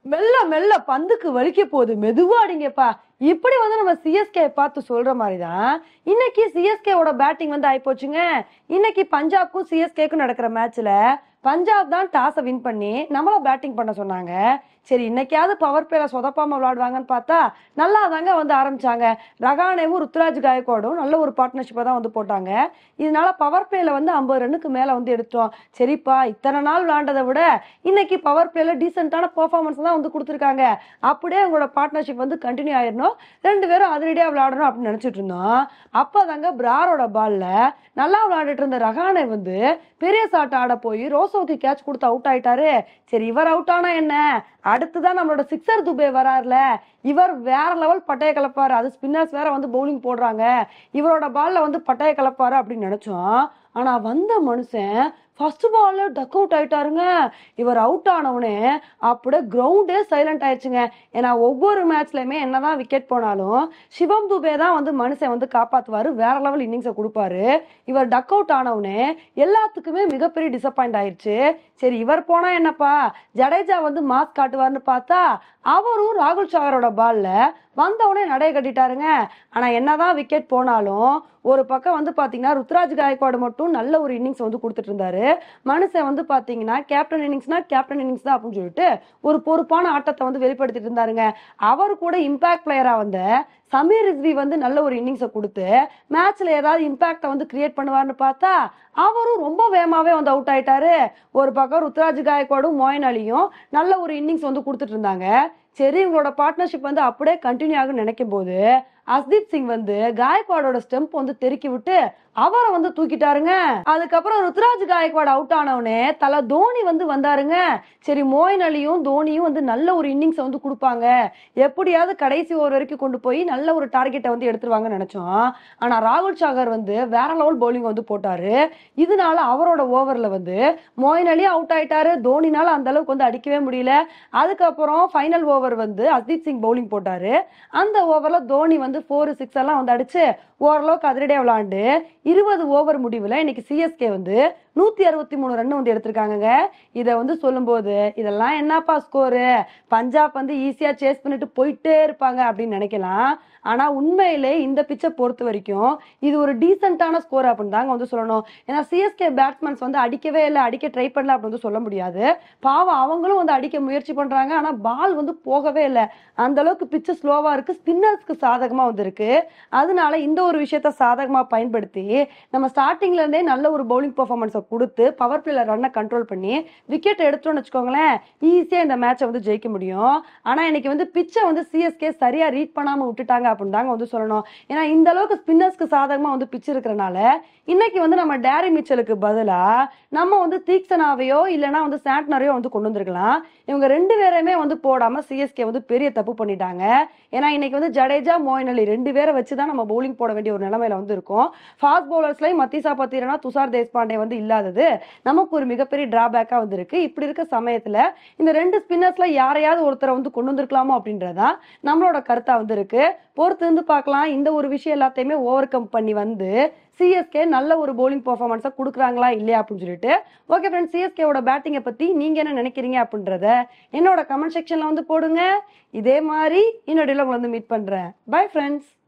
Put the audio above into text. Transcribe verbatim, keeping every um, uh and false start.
மெல்ல மெல்ல பந்துக்கு வலிக்க போகுது, மெதுவா அடிங்கப்பா. இப்படி வந்து நம்ம சிஎஸ்கே பார்த்து சொல்ற மாதிரி தான் இன்னைக்கு சிஎஸ்கேவோட பேட்டிங் வந்து ஆயிப்போச்சுங்க. இன்னைக்கு பஞ்சாப்க்கும் சிஎஸ்கேக்கும் நடக்கிற மேட்ச்ல பஞ்சாப் தான் டாஸை வின் பண்ணி நம்மள பேட்டிங் பண்ண சொன்னாங்க. சரி, இன்னைக்காவது பவர் பிளேல சொதப்பாம விளையாடுவாங்கன்னு பார்த்தா நல்லா தாங்க வந்து ஆரம்பிச்சாங்க. ரகானேவும் ருத்ராஜ் காயக்வாடும் நல்ல ஒரு பார்ட்னர்ஷிப்பை தான் வந்து போட்டாங்க. இதனால பவர் பிளேல வந்து ஐம்பது ரன்னுக்கு மேல வந்து எடுத்தோம். சரிப்பா, இத்தனை நாள் விளையாண்டதை விட இன்னைக்கு பவர் பிளேல டீசென்டான பெர்ஃபார்மன்ஸ் தான் வந்து கொடுத்துருக்காங்க. அப்படியே அவங்களோட பார்ட்னர்ஷிப் வந்து கண்டினியூ ஆயிடணும், ரெண்டு பேரும் அதிரடியா விளையாடணும் அப்படின்னு நினைச்சிட்டு இருந்தோம். அப்பதாங்க பிராரோட பால்ல நல்லா விளையாடிட்டு இருந்த ரஹானே வந்து பெரிய சாட்டை ஆட போய் ரோசோக்கு கேட்ச் கொடுத்து அவுட் ஆயிட்டாரு. சரி, இவர் அவுட் ஆனா என்ன, அடுத்துதான் நம்மளோட சிக்ஸர் துபே வராருல, இவர் வேற லெவல் பட்டைய கலப்பாரு. அது ஸ்பின்னர்ஸ் வேற வந்து பவுலிங் போடுறாங்க, இவரோட பால்ல வந்து பட்டைய கலப்பாரு அப்படின்னு நினைச்சோம். ஆனா வந்த மனுஷன் ஃபர்ஸ்ட் பால்ல டக் அவுட் ஆயிட்டாருங்க. இவர் அவுட் ஆனவுடனே அப்படியே கிரவுண்டே சைலண்ட் ஆயிடுச்சுங்க. ஏன்னா ஒவ்வொரு மேட்ச்லயுமே என்னதான் விக்கெட் போனாலும் சிவம் துபே தான் வந்து மனுஷன் வந்து காப்பாத்துவாரு, வேற லெவல் இன்னிங்ஸை கொடுப்பாரு. இவர் டக் அவுட் ஆனவுடனே எல்லாத்துக்குமே மிகப்பெரிய டிசப்பாயிண்ட் ஆயிடுச்சு. சரி, இவர் போனா என்னப்பா, ஜடேஜா வந்து மாஸ் காட்டுவார்னு பார்த்தா அவரும் ராகுல் சாகரோட பால்ல வந்தவுடனே நடைய கட்டிட்டாருங்க. ஆனா என்னதான் விக்கெட் போனாலும் ஒரு பக்கம் வந்து பாத்தீங்கன்னா ருத்ராஜ் காயக்வாடு மட்டும் நல்ல ஒரு இன்னிங்ஸ் வந்து கொடுத்துட்டு இருந்தாரு. மனுஷன் வந்து பாத்தீங்கன்னா கேப்டன் இன்னிங்ஸ்னா கேப்டன் இன்னிங்ஸ் தான் அப்படின்னு சொல்லிட்டு ஒரு பொறுப்பான ஆட்டத்தை வந்து வெளிப்படுத்திட்டு இருந்தாருங்க. அவர் கூட இம்பாக்ட் பிளேயரா வந்த சமீர் ரிஸ்வி வந்து நல்ல ஒரு இன்னிங்ஸை கொடுத்து மேட்ச்ல ஏதாவது இம்பாக்டை வந்து கிரியேட் பண்ணுவார்னு பார்த்தா அவரும் ரொம்ப வேகமாவே வந்து அவுட் ஆயிட்டாரு. ஒரு பக்கம் ருத்ராஜ் காயக்வாடும் மோயின் அலியும் நல்ல ஒரு இன்னிங்ஸ் வந்து கொடுத்துட்டு இருந்தாங்க. சரி, இவங்களோட பார்ட்னர்ஷிப் வந்து அப்படியே கண்டினியூ ஆகும்னு நினைக்கும் போது அஸ்தீப் சிங் வந்து காயக்வாடோட ஸ்டெம்ப் வந்து தெருக்கி விட்டு அவரை வந்து தூக்கிட்டாருங்க. அதுக்கப்புறம் ருத்ராஜ் காயக்வாட் அவுட் ஆனவுடனே தல தோனி வந்து வந்தாருங்க. சரி, மோயின் அலியும் தோனியும் வந்து நல்ல ஒரு இன்னிங்ஸ் வந்து கொடுப்பாங்க, எப்படியாவது கடைசி ஓவர் வரைக்கும் கொண்டு போய் நல்ல ஒரு டார்கெட்டை வந்து எடுத்துருவாங்கன்னு நினைச்சோம். ஆனா ராகுல் சாகர் வந்து வேற லெவல் பவுலிங் வந்து போட்டாரு. இதனால அவரோட ஓவர்ல வந்து மோயின் அலி அவுட் ஆயிட்டாரு, தோனினால அந்த அளவுக்கு வந்து அடிக்கவே முடியல. அதுக்கப்புறம் ஃபைனல் ஓவர் வந்து அஸ்தீப் சிங் பவுலிங் போட்டாரு. அந்த ஓவர்ல தோனி வந்து ஃபோர் சிக்ஸ் எல்லாம் வந்து அடிச்சு ஓரளவுக்கு அதிரடியா விளையாண்டு இருபது ஓவர் முடிவுல இன்னைக்கு சிஎஸ்கே வந்து நூத்தி அறுபத்தி மூணு ரன் வந்து எடுத்திருக்காங்க. இதை வந்து சொல்லும் போது இதெல்லாம் என்னப்பா ஸ்கோரு, பஞ்சாப் வந்து ஈஸியா சேஸ் பண்ணிட்டு போயிட்டே இருப்பாங்க அப்படின்னு நினைக்கலாம். ஆனா உண்மையிலே இந்த பிச்சை பொறுத்த வரைக்கும் இது ஒரு டீசென்டான ஸ்கோர் அப்படின்னு தாங்க வந்து சொல்லணும். ஏன்னா சிஎஸ்கே பேட்ஸ்மேன்ஸ் வந்து அடிக்கவே இல்லை, அடிக்க ட்ரை பண்ணல அப்படின்னு வந்து சொல்ல முடியாது. பாவம், அவங்களும் வந்து அடிக்க முயற்சி பண்றாங்க, ஆனா பால் வந்து போகவே இல்லை. அந்த அளவுக்கு பிச்சு ஸ்லோவா இருக்கு, ஸ்பின்னர்ஸ்க்கு சாதகமா வந்து இருக்கு. அதனால இந்த ஒரு விஷயத்த சாதகமா பயன்படுத்தி நம்ம ஸ்டார்டிங்ல இருந்தே நல்ல ஒரு பவுலிங் பெர்ஃபார்மன்ஸை கொடுத்து பவர் பிளேல ரன்னை கண்ட்ரோல் பண்ணி விக்கெட் எடுத்தோம்னு வச்சுக்கோங்களேன், ஈஸியா இந்த மேட்சை வந்து ஜெயிக்க முடியும். ஆனா இன்னைக்கு வந்து பிச்சை வந்து சிஎஸ்கே சரியா ரீட் பண்ணாம விட்டுட்டாங்க அப்படின்னு தாங்க வந்து சொல்லணும். ஏன்னா இந்த அளவுக்கு ஸ்பின்னர்ஸ்க்கு சாதகமா வந்து பிச்சு இருக்கிறனால இன்னைக்கு வந்து நம்ம டேரி மிச்சலுக்கு பதிலா நம்ம வந்து தீக்ஷனாவையோ இல்லைன்னா வந்து சாண்ட்னரையோ வந்து கொண்டு வந்திருக்கலாம். இவங்க ரெண்டு பேரையுமே வந்து போடாம சிஎஸ்கே வந்து பெரிய தப்பு பண்ணிட்டாங்க. ஏன்னா இன்னைக்கு வந்து ஜடேஜா மோயின் அலி ரெண்டு பேரை வச்சுதான் நம்ம பவுலிங் போட வேண்டிய ஒரு நிலைமையில வந்து இருக்கும். ஃபாஸ்ட் பவுலர்ஸ்லயும் மத்திசா பத்திரனா துஷார் தேஷ்பாண்டே வந்து இல்லாதது நமக்கு ஒரு மிகப்பெரிய டிராபேக்கா வந்து இருக்கு. இப்படி இருக்க சமயத்துல இந்த ரெண்டு ஸ்பின்னர்ஸ்ல யாரையாவது ஒருத்தரை வந்து கொண்டு வந்திருக்கலாமோ அப்படின்றதான் நம்மளோட கருத்தா வந்து இருக்கு. பொறுத்து வந்து பார்க்கலாம் இந்த ஒரு விஷயம் எல்லாத்தையுமே ஓவர் கம் பண்ணி வந்து சிஎஸ்கே நல்ல ஒரு பவுலிங் பெர்ஃபார்மன்ஸை கொடுக்குறாங்களா இல்லையா அப்படின்னு சொல்லிட்டு. ஓகே ஃப்ரெண்ட்ஸ், சிஎஸ்கேவோட பேட்டிங்கை பத்தி நீங்க என்ன நினைக்கிறீங்க அப்படின்றத என்னோட கமெண்ட் செக்ஷன்ல வந்து போடுங்க. இதே மாதிரி இன்னொரு உங்களை வந்து மீட் பண்றேன். Bye friends.